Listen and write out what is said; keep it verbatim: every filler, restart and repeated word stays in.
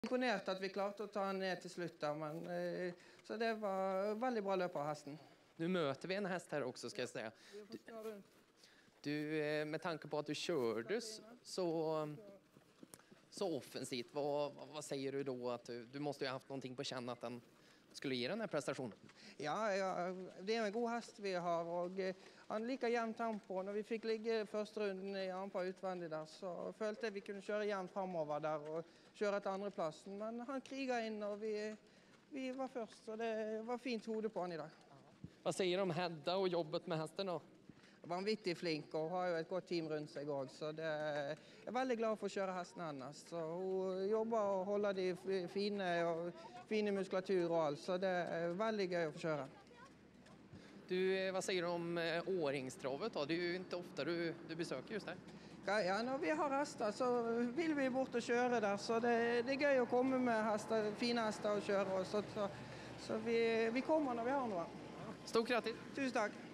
Imponert at vi klarte å ta han ned til slutt där, men eh, så det var väldigt bra løp av hästen. Nu möter vi en häst här också, ska jag säga. Du, du eh, med tanke på att du kördes så så offensivt, vad, vad säger du då att du, du måste ju ha haft någonting på känn att den skulle ge den här prestationen? Ja, ja, det är en god häst vi har och eh, han liker jämnt tempo. När vi fick ligga första runden i anpå utvändig där så følte vi kunde köra jämnt framover där och köra till andra platsen, men han krigar in och vi vi var först så det var fint hode på han idag. Vad säger du om Hedda och jobbet med hästen då? Vanvittig flink og har jo et godt team rundt seg også, så det jeg er veldig glad for å kjøre hesten hennes. Så hun jobber og holder de fine, og fine muskulatur og alt, så det er veldig gøy å få kjøre. Du, vad säger du om åringstravet då? Det är ju inte ofta du, du besöker just här. Ja, når vi har hester så vil vi bort og kjøre der, så det, det er gøy å komme med hester, fine hester og kjøre, så, så, så vi, vi kommer når vi har noe. Stort grattis! Tusen takk!